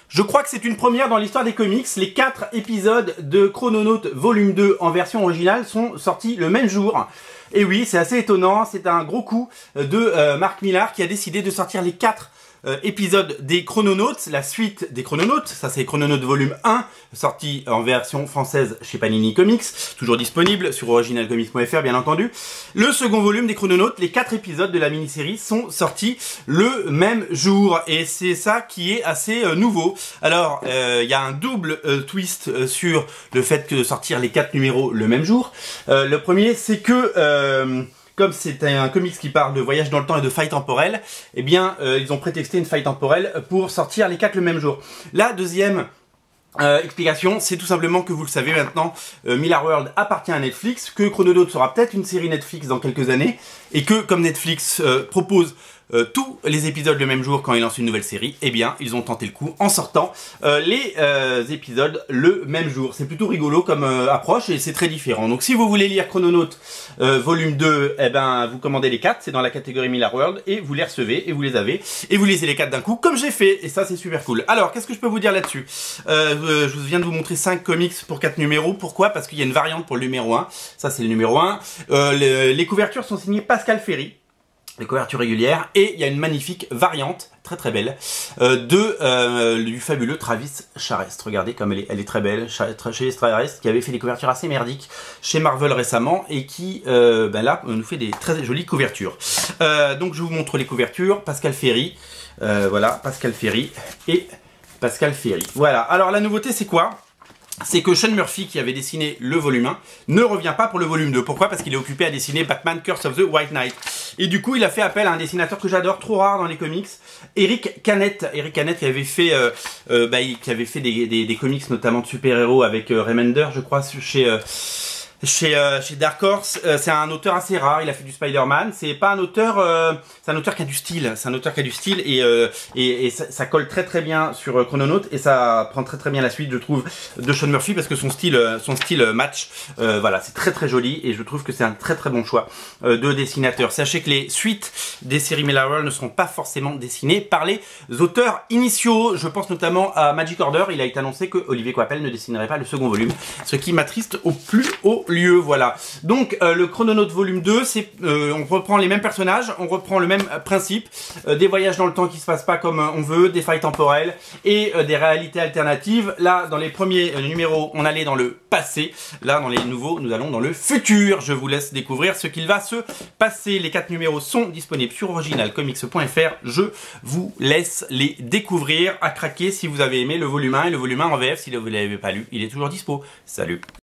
Je crois que c'est une première dans l'histoire des comics. Les 4 épisodes de Chrononautes volume 2 en version originale sont sortis le même jour. Et oui, c'est assez étonnant, c'est un gros coup de Mark Millar qui a décidé de sortir les 4 épisode des Chrononautes, la suite des Chrononautes, ça c'est Chrononautes volume 1, sorti en version française chez Panini Comics, toujours disponible sur originalcomics.fr bien entendu. Le second volume des Chrononautes, les 4 épisodes de la mini-série sont sortis le même jour, et c'est ça qui est assez nouveau. Alors, il y a un double twist sur le fait que de sortir les 4 numéros le même jour. Le premier, c'est que... comme c'est un comics qui parle de voyage dans le temps et de failles temporelles, eh bien, ils ont prétexté une faille temporelle pour sortir les 4 le même jour. La deuxième explication, c'est tout simplement que vous le savez maintenant, Millar World appartient à Netflix, que Chrononautes sera peut-être une série Netflix dans quelques années, et que comme Netflix propose tous les épisodes le même jour quand ils lancent une nouvelle série, eh bien ils ont tenté le coup en sortant les épisodes le même jour. C'est plutôt rigolo comme approche et c'est très différent. Donc si vous voulez lire Chrononautes volume 2, eh ben vous commandez les 4, c'est dans la catégorie Millar World, et vous les recevez et vous les avez et vous lisez les 4 d'un coup comme j'ai fait, et ça c'est super cool. Alors qu'est-ce que je peux vous dire là-dessus? Je viens de vous montrer 5 comics pour 4 numéros. Pourquoi? Parce qu'il y a une variante pour le numéro 1, ça c'est le numéro 1. Les couvertures sont signées Pascal Ferry, les couvertures régulières, et il y a une magnifique variante, très très belle, du fabuleux Travis Charest. Regardez comme elle est très belle, chez Charest, qui avait fait des couvertures assez merdiques chez Marvel récemment, et qui, là, nous fait des très jolies couvertures. Donc je vous montre les couvertures, Pascal Ferry, voilà, Pascal Ferry, et Pascal Ferry. Voilà, alors la nouveauté c'est quoi? C'est que Sean Murphy, qui avait dessiné le volume 1, ne revient pas pour le volume 2. Pourquoi? Parce qu'il est occupé à dessiner Batman Curse of the White Knight. Et du coup, il a fait appel à un dessinateur que j'adore, trop rare dans les comics, Eric Canet. Eric Canet qui avait fait, des comics notamment de super-héros avec Remender, je crois, chez Dark Horse. C'est un auteur assez rare, il a fait du Spider-Man, c'est pas un auteur, c'est un auteur qui a du style, et ça colle très très bien sur Chrononautes, et ça prend très très bien la suite, je trouve, de Sean Murphy, parce que son style match, voilà, c'est très très joli, et je trouve que c'est un très très bon choix de dessinateur. Sachez que les suites des séries Millar World ne seront pas forcément dessinées par les auteurs initiaux. Je pense notamment à Magic Order. Il a été annoncé que Olivier Coipel ne dessinerait pas le second volume, ce qui m'attriste au plus haut lieu. Voilà. Donc le Chrononautes volume 2, c'est on reprend les mêmes personnages, on reprend le même principe, des voyages dans le temps qui se passent pas comme on veut, des failles temporelles et des réalités alternatives. Là, dans les premiers numéros, on allait dans le passé. Là, dans les nouveaux, nous allons dans le futur. Je vous laisse découvrir ce qu'il va se passer. Les 4 numéros sont disponibles sur originalcomics.fr. Je vous laisse les découvrir, à craquer si vous avez aimé le volume 1 et le volume 1 en VF. Si vous ne l'avez pas lu, il est toujours dispo. Salut!